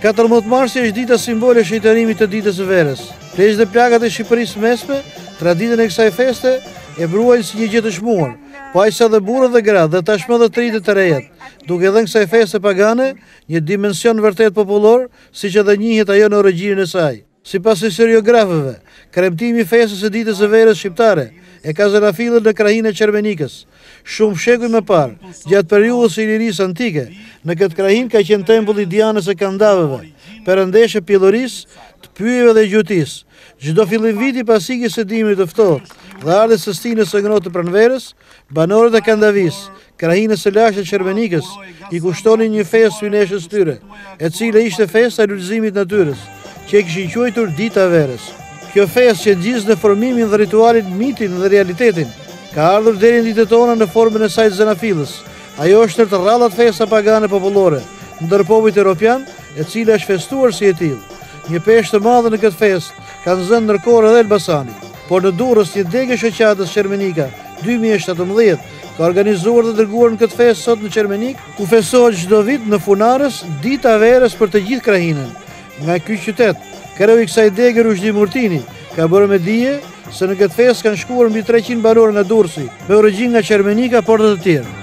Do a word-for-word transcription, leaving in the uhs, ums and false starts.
katërmbëdhjetë marsi është dita simbole e shejtërimit të ditës së verës. Plagët dhe plagat e Shqipërisë mesme, traditën e kësaj feste e bruajnë si një gjë të çmuar, po aq sa dhe burrat dhe gratë dhe tashmë edhe të rinjtë të rejat, duke dhënë kësaj feste pagane një dimension vërtet popullor, siç edhe njihet ajo në origjinën e saj. Sipas historiografëve, kremtimi i festës së ditës së verës shqiptare e ka zërafillën në krahinë e Qermenikës. Shumë shekuj më parë, gjatë periudhës së Ilirisë antike, në këtë krahinë ka qenë tempulli i Dianës së Kandavëve, perëndeshë e pillorisë, të pyjeve dhe gjutisë. Çdo fillim viti pas ikjes së dimrit të ftohtë dhe ardhes së stinës së ngrohtë të pranverës, banorët e Kandavisë, krahinës së lashtë të Qermenikës, i kushtonin një festë syneshës tyre, e cila ishte festa e lulëzimit natyrës, që e kishin quajtur Dita e Verës. Kjo festë që gjizë në formimin dhe ritualin, mitin dhe realitetin, ka ardhur deri në ditët tona në formën e saj të zanafillës. Ajo është të rrallat festa pagane popullore, ndër popujt evropian, e cila është festuar si e tillë. Një peshë të madhe në këtë festë kanë zënë ndërkohë edhe Elbasani, por në Durrës një degë shoqatës Qermenika dy mijë e shtatëmbëdhjetë ka organizuar dhe dërguar në këtë festë sot në Qermenik, ku festohet çdo vit në Funarës Dita e Verës për të gjithë krahinën. Nga ky qytet, kreu i kësaj degë Rushdi Murtini ka bërë me dije se në këtë festë kanë shkuar mbi treqind banorë nga Durrësi, me origjinë nga Qermenika por edhe të tjerë.